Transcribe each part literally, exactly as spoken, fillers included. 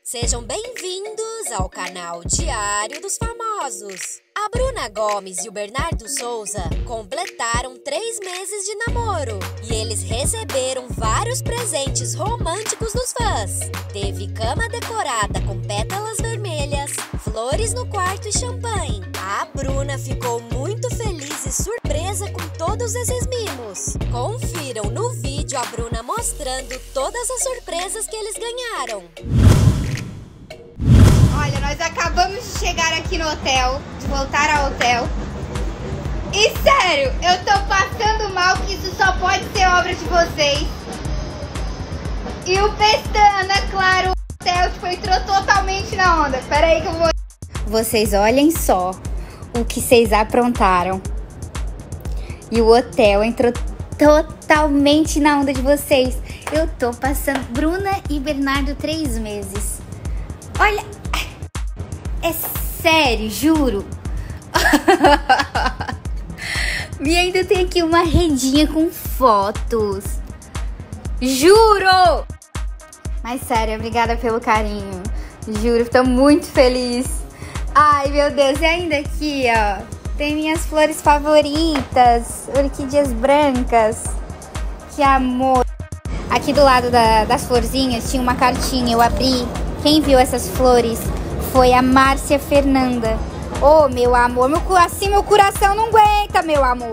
Sejam bem-vindos ao canal Diário dos Famosos. A Bruna Gomes e o Bernardo Souza completaram três meses de namoro e eles receberam vários presentes românticos dos fãs. Teve cama decorada com pétalas vermelhas, flores no quarto e champanhe. A Bruna ficou muito feliz e surpresa com todos esses mimos. Confiram no vídeo a Bruna mostrando todas as surpresas que eles ganharam. Olha, nós acabamos de chegar aqui no hotel, de voltar ao hotel. E sério, eu tô passando mal, que isso só pode ser obra de vocês. E o Pestana, claro, o hotel tipo, entrou totalmente na onda. Pera aí que eu vou... Vocês olhem só o que vocês aprontaram. E o hotel entrou totalmente na onda de vocês. Eu tô passando... Bruna e Bernardo, três meses. Olha... É sério, juro. E ainda tem aqui uma redinha com fotos. Juro! Mas sério, obrigada pelo carinho. Juro, tô muito feliz. Ai, meu Deus, e ainda aqui, ó, tem minhas flores favoritas, orquídeas brancas. Que amor. Aqui do lado da, das florzinhas tinha uma cartinha, eu abri. Quem viu essas flores foi a Márcia Fernanda. Oh, meu amor, meu, assim meu coração não aguenta, meu amor.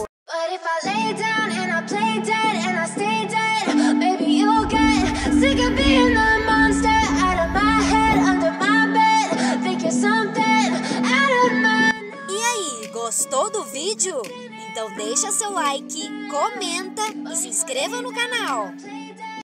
E aí, gostou do vídeo? Então deixa seu like, comenta e se inscreva no canal.